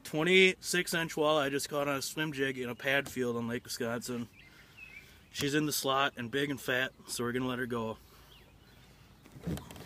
26-inch walleye I just caught on a swim jig in a pad field on Lake Wisconsin. She's in the slot and big and fat, so we're gonna let her go.